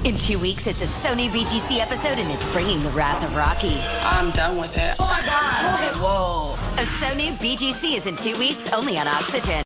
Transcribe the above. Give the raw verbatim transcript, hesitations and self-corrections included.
In two weeks, it's a Sony B G C episode, and it's bringing the wrath of Rocky. I'm done with it. Oh my God! Whoa. A Sony B G C is in two weeks, only on Oxygen.